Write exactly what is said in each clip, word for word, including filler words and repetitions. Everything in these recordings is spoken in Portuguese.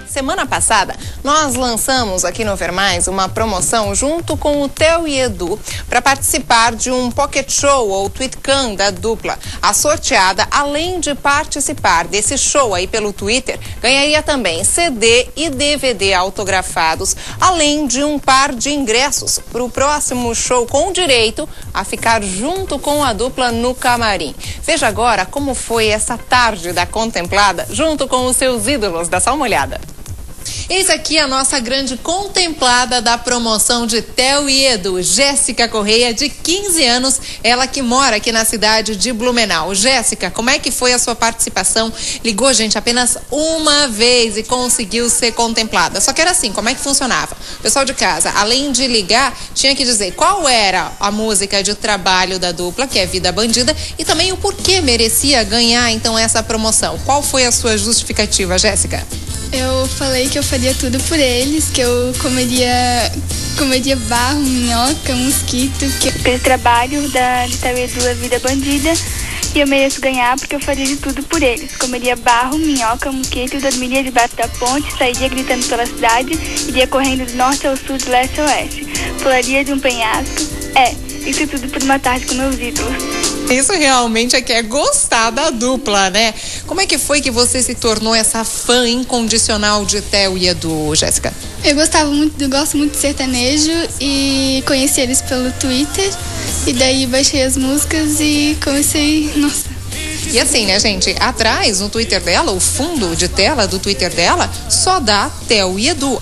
Semana passada, nós lançamos aqui no Ver Mais uma promoção junto com o Theo e Edu para participar de um Pocket Show ou Tweetcam da dupla. A sorteada, além de participar desse show aí pelo Twitter, ganharia também C D e D V D autografados, além de um par de ingressos para o próximo show com direito a ficar junto com a dupla no camarim. Veja agora como foi essa tarde da Contemplada junto com os seus ídolos. Dá só uma olhada. Eis aqui a nossa grande contemplada da promoção de Theo e Edu, Jéssica Correia, de quinze anos, ela que mora aqui na cidade de Blumenau. Jéssica, como é que foi a sua participação? Ligou, gente, apenas uma vez e conseguiu ser contemplada. Só que era assim, como é que funcionava? O pessoal de casa, além de ligar, tinha que dizer qual era a música de trabalho da dupla, que é Vida Bandida, e também o porquê merecia ganhar, então, essa promoção. Qual foi a sua justificativa, Jéssica? Eu falei que eu faria tudo por eles, que eu comeria, comeria barro, minhoca, mosquito. Que... Pelo trabalho da de Theo e Edu, a Vida Bandida, e eu mereço ganhar porque eu faria de tudo por eles. Comeria barro, minhoca, mosquito, dormiria debaixo da ponte, sairia gritando pela cidade, iria correndo do norte ao sul, do leste ao oeste. Pularia de um penhasco. É, isso tudo por uma tarde com meus ídolos. Isso realmente é que é gostar da dupla, né? Como é que foi que você se tornou essa fã incondicional de Theo e Edu, Jéssica? Eu gostava muito, eu gosto muito de sertanejo e conheci eles pelo Twitter. E daí baixei as músicas e comecei, nossa. E assim, né, gente? Atrás, no Twitter dela, o fundo de tela do Twitter dela, só dá Theo e Edu.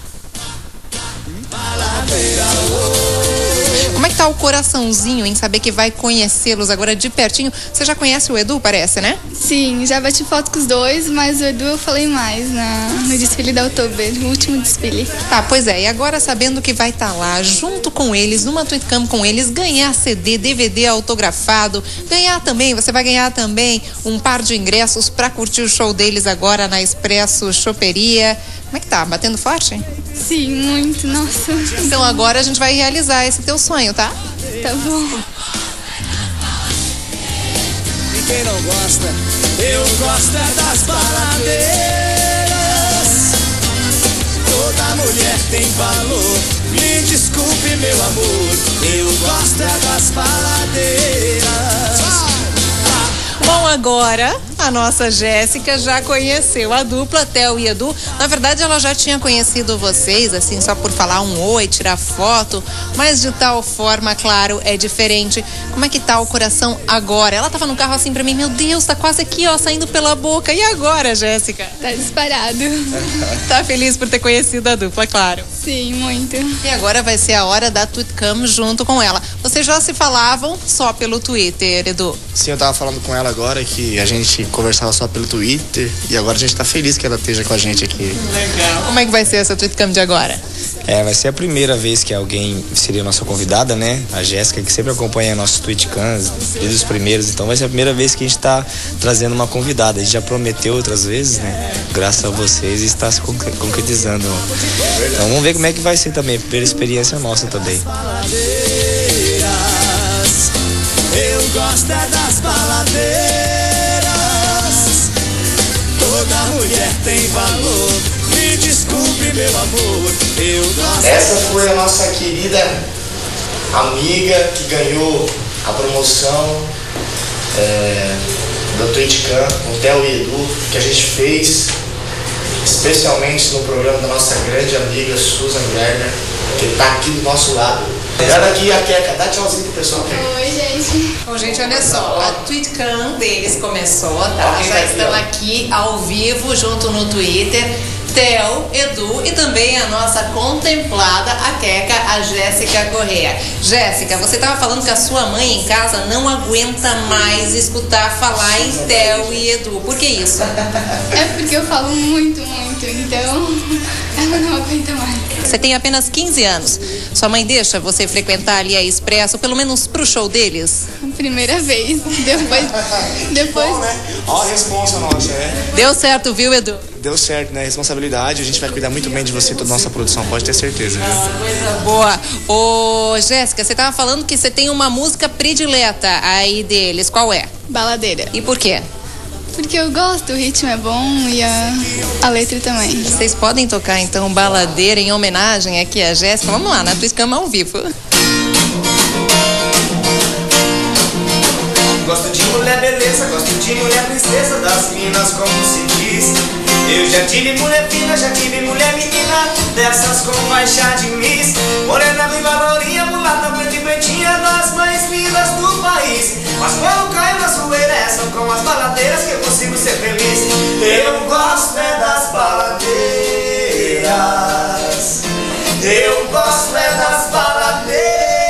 Como é que tá o coraçãozinho em saber que vai conhecê-los agora de pertinho? Você já conhece o Edu, parece, né? Sim, já bati foto com os dois, mas o Edu eu falei mais na, no desfile da Oktober, no último desfile. Tá, pois é, e agora sabendo que vai estar tá lá, junto com eles, numa Tweetcam com eles, ganhar C D, D V D autografado, ganhar também, você vai ganhar também um par de ingressos para curtir o show deles agora na Expresso Choperia. Como é que tá? Batendo forte? Sim, muito, nossa. Então agora a gente vai realizar esse teu sonho, tá? Tá bom. E quem não gosta, eu gosto é das baladeiras. Toda mulher tem valor, me desculpe meu amor, eu gosto é das baladeiras. Bom, agora a nossa Jéssica já conheceu a dupla Theo e Edu. Na verdade, ela já tinha conhecido vocês, assim, só por falar um oi, tirar foto, mas de tal forma, claro, é diferente. Como é que tá o coração agora? Ela tava no carro assim pra mim, meu Deus, tá quase aqui, ó, saindo pela boca. E agora, Jéssica? Tá disparado. Tá feliz por ter conhecido a dupla, claro. Sim, muito. E agora vai ser a hora da Tweetcam junto com ela. Vocês já se falavam só pelo Twitter, Edu? Sim, eu tava falando com ela agora que a gente conversava só pelo Twitter e agora a gente tá feliz que ela esteja com a gente aqui. Legal. Como é que vai ser essa Tweetcam de agora? É, vai ser a primeira vez que alguém seria nossa convidada, né? A Jéssica, que sempre acompanha nossos Tweetcams, desde os primeiros, então vai ser a primeira vez que a gente tá trazendo uma convidada. A gente já prometeu outras vezes, né? Graças a vocês e está se concretizando. Então vamos ver como é que vai ser também, pela experiência nossa também. Eu gosto é das baladeiras. Toda mulher tem valor, me desculpe meu amor, eu gosto. Essa foi a nossa querida amiga que ganhou a promoção é, do Tweetcam com Theo e Edu, que a gente fez especialmente no programa da nossa grande amiga Susan Werner, que tá aqui do nosso lado. Olha aqui a Queca, dá tchauzinho pro pessoal. Oi, gente. Bom, gente, olha só, a Tweetcam deles começou, tá? Já estão aqui ao vivo, junto no Twitter, Theo, Edu e também a nossa contemplada, a Queca, a Jéssica Correia. Jéssica, você estava falando que a sua mãe em casa não aguenta mais escutar falar em Theo e Edu. Por que isso? É porque eu falo muito, muito, então ela não aguenta mais. Você tem apenas quinze anos. Sua mãe deixa você frequentar ali a Expresso, pelo menos pro show deles? Primeira vez. Depois. depois... Bom, né? Ó a responsa nossa, é. Deu certo, viu, Edu? Deu certo, né? Responsabilidade, a gente vai cuidar muito bem de você e toda a nossa produção, pode ter certeza, viu? Ah, coisa boa. Ô, Jéssica, você tava falando que você tem uma música predileta aí deles. Qual é? Baladeira. E por quê? Porque eu gosto, o ritmo é bom e a, a letra também. Vocês podem tocar então Baladeira em homenagem aqui a Jéssica? Vamos lá, na Twitcam ao vivo. Gosto de mulher beleza, gosto de mulher princesa, das minas como se diz. Eu já tive mulher fina, já tive mulher menina, dessas com faixa de miss. Morena, ruiva, lourinha, mulata, preta e pretinha, das mais lindas do país. Mas quando caio na zoeira, são com as baladeiras que eu consigo ser feliz. Eu gosto é das baladeiras, eu gosto é das baladeiras.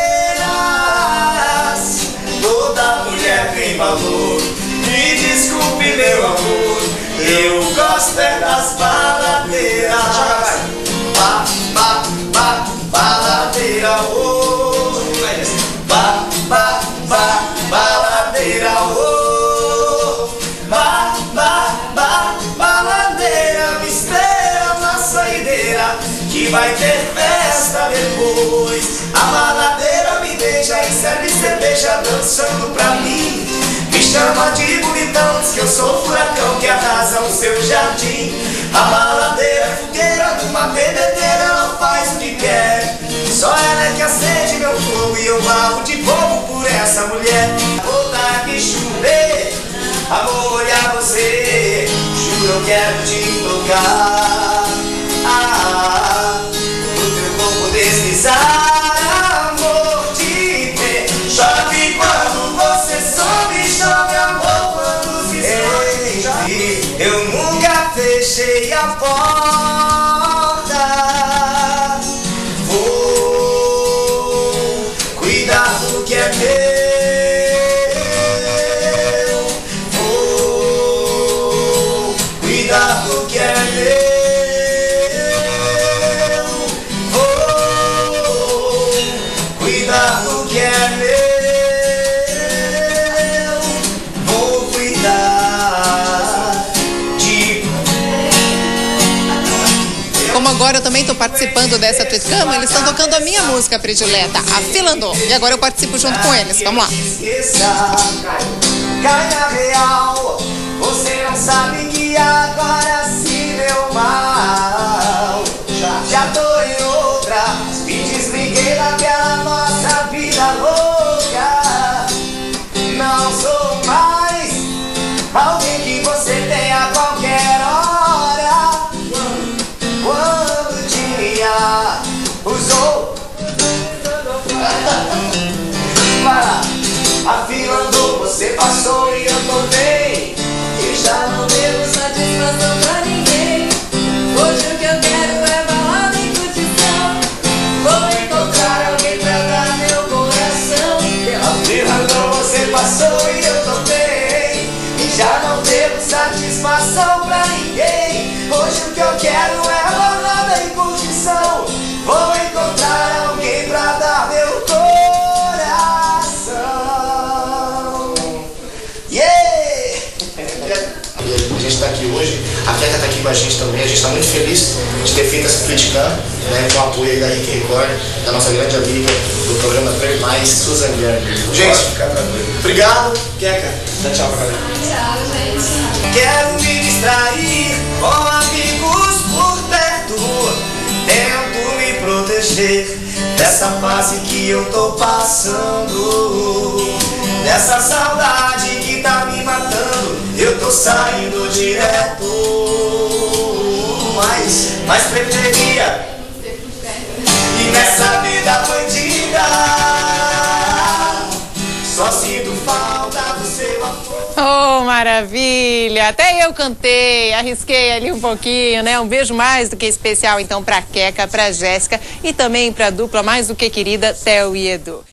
Toda mulher tem valor, me desculpe meu amor. Eu gosto é das baladeiras. Ba, ba, ba, baladeira, oh. Ba, ba, ba, baladeira, oh. Ba, ba, ba, baladeira, me espera na saideira, que vai ter festa depois. A baladeira me beija e serve cerveja dançando pra mim. Me chama de bonitão, diz que eu sou furacão que arrasa o seu jardim. A baladeira é fogueira de uma bebedeira, ela faz o que quer. Só ela é que acende meu fogo e eu barro de fogo por essa mulher. Vou dar que chover, amor, olhar você, juro eu quero te tocar. Ah, no teu corpo deslizar, amor, te ver. Chove quando você sobe, chove amor quando se esconde. Eu nunca fechei a porta, vou cuidar do que é meu, vou cuidar do que é meu, vou cuidar do que é meu. Como agora eu também estou participando dessa Twitcam, eles estão tocando a minha música predileta, a Fila Andou. E agora eu participo junto com eles. Vamos lá. Caia real, você não sabe que agora se deu mal. Já, já tô em outra, me desliguei daquela nossa vida louca. Não sou mais alguém que você tem a qualquer hora. Quando tinha, usou. Para, a fila andou, você passou e eu tô bem. E já não devo satisfação pra ninguém. Hoje o que eu quero é balada e curtição. Vou encontrar alguém pra dar meu coração. A fila andou, você passou e eu tô bem. E já não devo satisfação pra ninguém. Hoje o que eu quero é balada e curtição. Vou encontrar alguém pra dar meu coração. Yeah! A gente está aqui hoje, a Queca está aqui com a gente também, a gente está muito feliz de ter feito essa Twitcam, né, com o apoio da Rick Record, da nossa grande amiga do programa Play Mais, Susan Guilherme. Gente, fica tranquilo. Obrigado, Queca. Dá tchau pra galera. Tchau, gente. Quero me distrair com amigos por perto, tento me proteger dessa fase que eu tô passando, dessa saudade que tá me matando. Eu tô saindo direto, mas, mas preferia ir nessa vida bandida. Só sinto falta do seu amor. Oh, maravilha! Até eu cantei, arrisquei ali um pouquinho, né? Um beijo mais do que especial, então, pra Queca, pra Jéssica e também pra dupla mais do que querida, Theo e Edu.